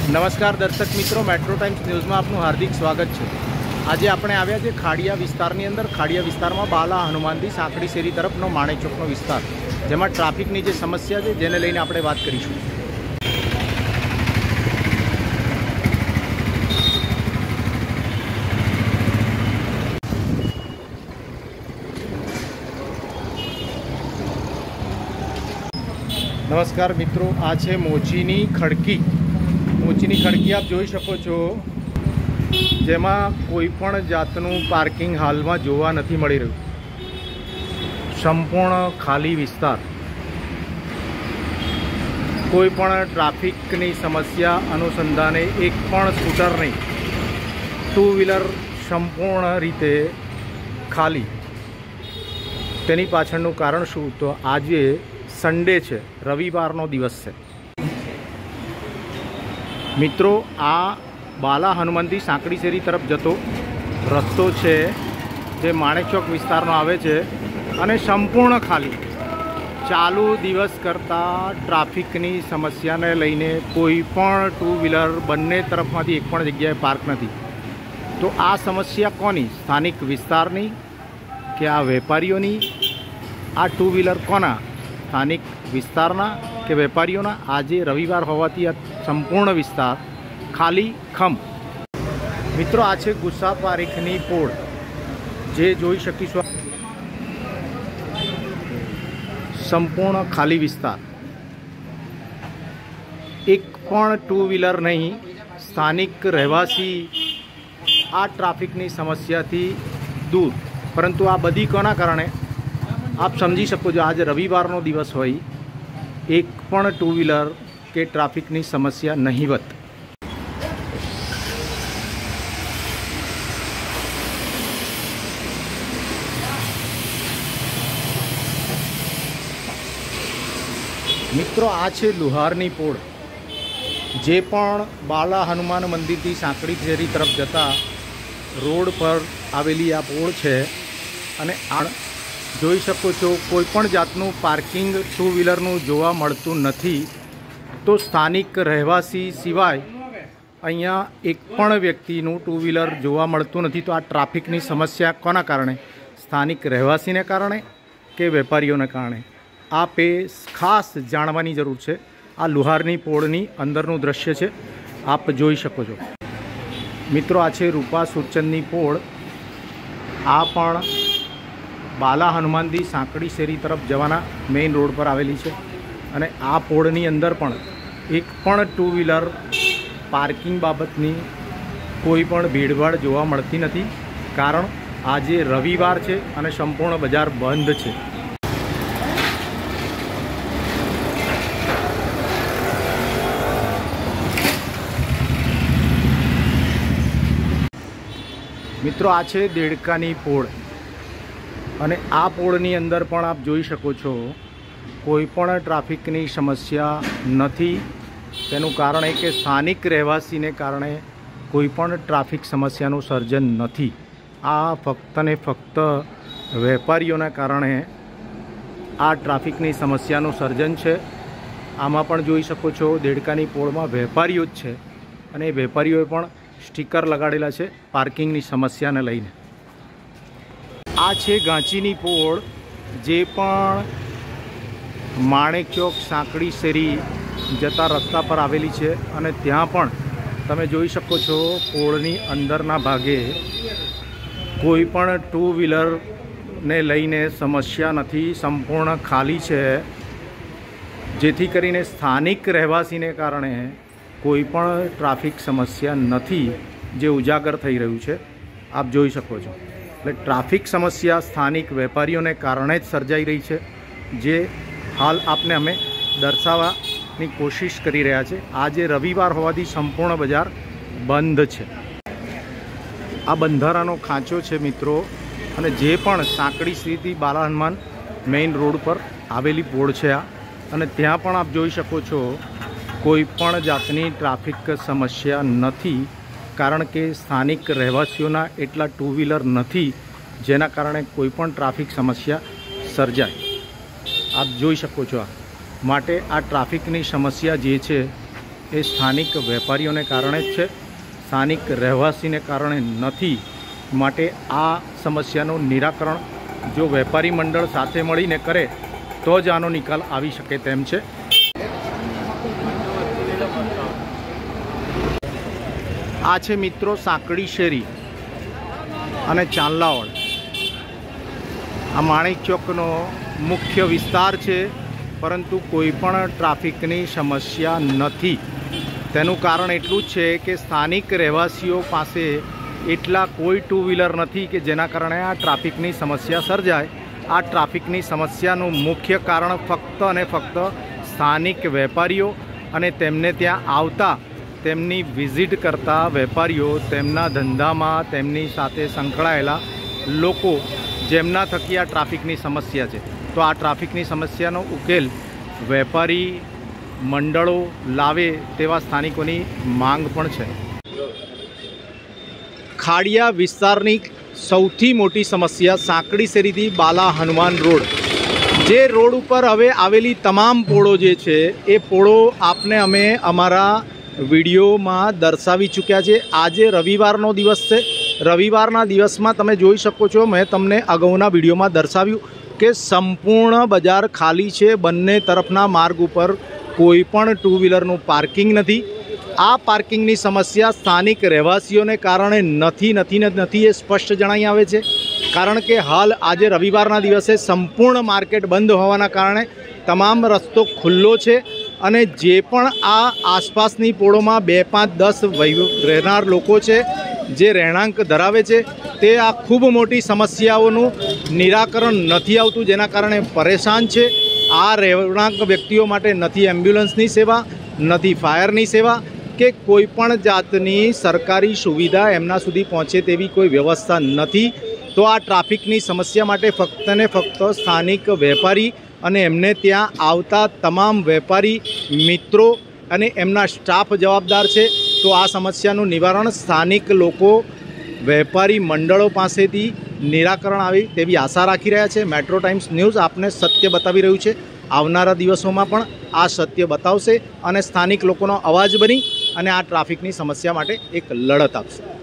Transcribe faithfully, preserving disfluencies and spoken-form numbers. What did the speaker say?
नमस्कार दर्शक मित्रों, मेट्रो टाइम्स न्यूज़ में आपનું हार्दिक स्वागत है। आज આપણે આવ્યા છે ખાડિયા વિસ્તારની અંદર। ખાડિયા વિસ્તારમાં બાલા હનુમાનથી સાંકડી શેરી તરફનો માણેકચોકનો વિસ્તાર, જેમાં ટ્રાફિકની જે સમસ્યા છે જેને લઈને આપણે વાત કરીશું। नमस्कार मित्रों, आ है मोचीनी खड़की। मोचीनी खड़की आप जोई शको छो, जेमा कोईपण जातनु पार्किंग हाल में जोवा नथी मळी रह्युं। संपूर्ण खाली विस्तार, कोईपण ट्राफिकनी समस्या अनुसंधाने एक पण स्कूटर नहीं, टू व्हीलर संपूर्ण रीते खाली। तेनी पाछळनुं कारण शुं? तो आजे संडे है, रविवारनो दिवस है। मित्रों, आ बाला हनुमानथी साँकड़ी शेरी तरफ जतो रस्तो है, जे माणेकचोक विस्तारनो आवे छे अने संपूर्ण खाली। चालू दिवस करता ट्राफिकनी समस्याने लईने कोईपण टू व्हीलर बंने तरफमांथी एक पण जग्याए पार्क नहीं। तो आ समस्या कोनी? स्थानिक विस्तारनी के आ वेपारीओनी? आ टू व्हीलर कोना? स्थानिक विस्तारना के वेपारीओना? आज रविवार होवाथी आ संपूर्ण विस्तार खाली खम। मित्रों, आ छे गुस्सा पारीखनी पोळ, जे जोई शकीशो। संपूर्ण खाली विस्तार, एक पण टू व्हीलर नहीं। स्थानिक रहवासी आ ट्राफिकनी समस्याथी दूर, परंतु आ बधी कोना कारणे? आप समझी सको जो आज रविवारनो दिवस होय, एक पण टू व्हीलर के ट्राफिकनी समस्या नहीवत। मित्रों, आ छे लुहारनी पोळ, जे पण बाला हनुमान मंदिरथी साँकड़ी शेरी तरफ जता रोड पर आवेली आ पोळ छे। अने आ જોઈ શકો છો, કોઈપણ જાતનું પાર્કિંગ ટુ વ્હીલરનું જોવા મળતું નથી। તો સ્થાનિક રહેવાસી સિવાય અહીંયા એક પણ વ્યક્તિનું ટુ વ્હીલર જોવા મળતું નથી। તો આ ટ્રાફિકની સમસ્યા કોના કારણે? સ્થાનિક રહેવાસીને કારણે કે વેપારીઓને કારણે? આપે ખાસ જાણવાની જરૂર છે। આ લુહારની પોળની અંદરનું દૃશ્ય છે, આપ જોઈ શકો છો। મિત્રો, આ છે રૂપા સુરચંદની પોળ। આ પણ बाला हनुमानथी साँकड़ी शेरी तरफ जवाना मेन रोड पर आवेली है। अने आ पोळनी अंदर पण एक पण टू व्हीलर पार्किंग बाबतनी कोई पण भीड़भाड़ जोवा मळती नथी, कारण आजे रविवार है अने संपूर्ण बजार बंध है। मित्रों, आ छे देड़कानी पोळ, અને આ પોળની અંદર પણ આપ જોઈ શકો છો, કોઈ પણ ટ્રાફિકની સમસ્યા નથી। તેનું કારણ એ કે સ્થાનિક રહેવાસીને કારણે કોઈ પણ ટ્રાફિક સમસ્યાનું સર્જન નથી। આ ફક્ત ને ફક્ત વેપારીઓના કારણે આ ટ્રાફિકની સમસ્યાનું સર્જન છે। આમાં પણ જોઈ શકો છો, દેડકાની પોળમાં વેપારીઓ જ છે, અને વેપારીઓએ પણ સ્ટીકર લગાડેલા છે પાર્કિંગની સમસ્યાને લઈને। आ छे गांचीनी पोळ, जे पण माणेकचोक साँकड़ी शेरी जता रस्ता पर आवेली है। अने त्यां पण तमे जोई शको छो, पोळनी अंदरना भागे कोई पण टू व्हीलर ने लईने समस्या नहीं, संपूर्ण खाली है। जेथी करीने स्थानिक रहवासीने कारणे कोई पण ट्राफिक समस्या नहीं, जे उजागर थई रह्युं छे, आप जोई शको छो। એટલે ટ્રાફિક સમસ્યા સ્થાનિક વેપારીઓને કારણે જ સર્જાઈ રહી છે, જે હાલ આપને અમે દર્શાવવાની કોશિશ કરી રહ્યા છે। આજે રવિવાર હોવાથી સંપૂર્ણ બજાર બંધ છે। આ બંધારાનો ખાંચો છે મિત્રો, અને જે પણ સાંકડી શેરીથી બાલા હનુમાન મેઇન રોડ પર આવેલી પોળ છે આ, અને ત્યાં પણ આપ જોઈ શકો છો, કોઈ પણ જાતની ટ્રાફિક સમસ્યા નથી, कारण के स्थानिक रहवासीओना एटला टू व्हीलर नहीं, जेना कारणे कोईपण ट्राफिक समस्या सर्जाय। आप जोई शको छो। माटे आ ट्राफिकनी समस्या जे छे એ સ્થાનિક વેપારીઓને કારણે જ છે, સ્થાનિક રહેવાસીને કારણે નથી। માટે આ સમસ્યાનું નિરાકરણ જો વેપારી મંડળ સાથે મળીને કરે તો જ આનો નિકાલ આવી શકે તેમ છે। આ છે મિત્રો સાંકડી શેરી અને ચાંદલાવાડ। આ માણેક ચોકનો મુખ્ય વિસ્તાર છે, પરંતુ કોઈ પણ ટ્રાફિકની સમસ્યા નથી। તેનું કારણ એટલું જ છે કે સ્થાનિક રહેવાસીઓ પાસે એટલા કોઈ ટુ વ્હીલર નથી કે જેના કારણે આ ટ્રાફિકની સમસ્યા સર્જાય। આ ટ્રાફિકની સમસ્યાનું મુખ્ય કારણ ફક્ત અને ફક્ત સ્થાનિક વેપારીઓ અને તેમને ત્યાં આવતા તેમની વિઝિટ કરતા વેપારીઓ, તેમના ધંધામાં તેમની સાથે સંકળાયેલા લોકો, જેમના થકી આ ટ્રાફિકની સમસ્યા છે। તો આ ટ્રાફિકની સમસ્યાનો ઉકેલ વેપારી મંડળો લાવે તેવા સ્થાનિકોની માંગ પણ છે। ખાડિયા વિસ્તારની સૌથી મોટી સમસ્યા સાંકડી શેરીથી બાલા હનુમાન રોડ, જે રોડ ઉપર હવે આવેલી તમામ પોળો જે છે એ પોળો આપને અમે અમારા વિડીયોમાં દર્શાવી ચૂક્યા છે। આજે રવિવારનો દિવસ છે। રવિવારના દિવસમાં તમે જોઈ શકો છો, મેં તમને અગાઉના વિડીયોમાં દર્શાવ્યું કે સંપૂર્ણ બજાર ખાલી છે। બંને તરફના માર્ગ ઉપર કોઈ પણ ટુ વ્હીલરનું પાર્કિંગ નથી। આ પાર્કિંગની સમસ્યા સ્થાનિક રહેવાસીઓને કારણે નથી નથી નથી એ સ્પષ્ટ જણાઈ આવે છે। કારણ કે હાલ આજે રવિવારના દિવસે સંપૂર્ણ માર્કેટ બંધ હોવાના કારણે તમામ રસ્તો ખુલ્લો છે અને જે પણ આ આસપાસની પોળોમાં બે પાંચ દસ રહેનાર લોકો છે, જે રહેણાંક ધરાવે છે, તે આ ખૂબ મોટી સમસ્યાઓનું નિરાકરણ નથી આવતું, જેના કારણે પરેશાન છે। આ રહેણાંક વ્યક્તિઓ માટે નથી એમ્બ્યુલન્સની સેવા, નથી ફાયરની સેવા કે કોઈ પણ જાતની સરકારી સુવિધા એમના સુધી પહોંચે તેવી કોઈ વ્યવસ્થા નથી। તો આ ટ્રાફિકની સમસ્યા માટે ફક્ત ને ફક્ત સ્થાનિક વેપારી અને એમને ત્યાં આવતા તમામ વેપારી મિત્રો અને એમના સ્ટાફ જવાબદાર છે। તો આ સમસ્યાનું નિવારણ સ્થાનિક લોકો, વેપારી મંડળો પાસેથી નિરાકરણ આવે તેવી આશા રાખી રહ્યા છે। મેટ્રો ટાઈમ્સ ન્યૂઝ આપને સત્ય બતાવી રહ્યું છે। આવનારા દિવસોમાં પણ આ સત્ય બતાવશે અને સ્થાનિક લોકોનો અવાજ બની અને આ ટ્રાફિકની સમસ્યા માટે એક લડત આપશે।